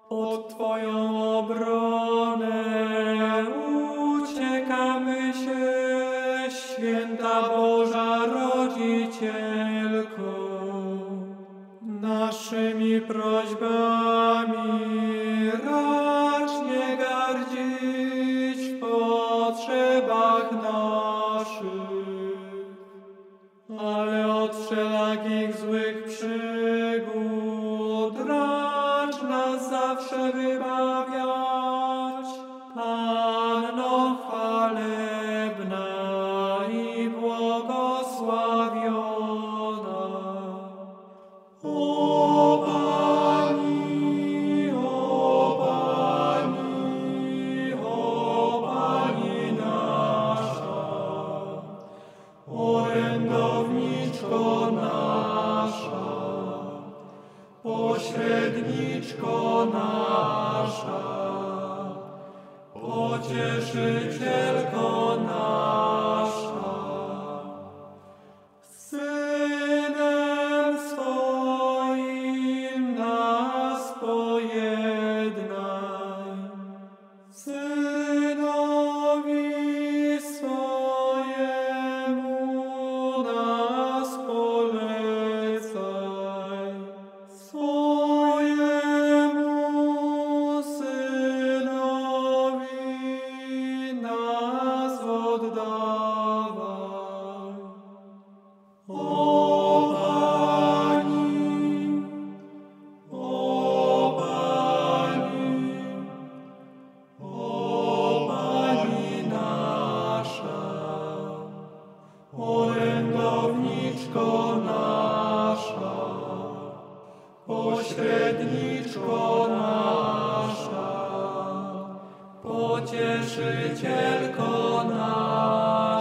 Pod Twoją obronę uciekamy się, Święta Boża Rodzicielko. Naszymi prośbami racz nie gardzić w potrzebach naszych, ale od wszelakich złych przygód racz nas zawsze wybawiać. Panno chwalebna i błogosławiona. O Pani, o Pani, o Pani nasza, orędowniczko nasza, pośredniczko nasza, pocieszycielko nasza. Synem swoim nas pojednaj, Synowi swojemu nas polecaj, swojemu Synowi nas oddawaj. O Pani, o Pani, o Pani nasza, orędowniczko nasza, pośredniczko nasza, pocieszycielko nasza.